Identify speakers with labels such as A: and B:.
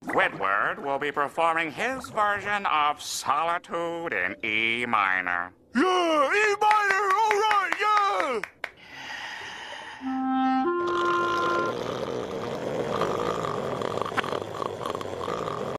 A: Squidward will be performing his version of Solitude in E minor.
B: Yeah, E minor!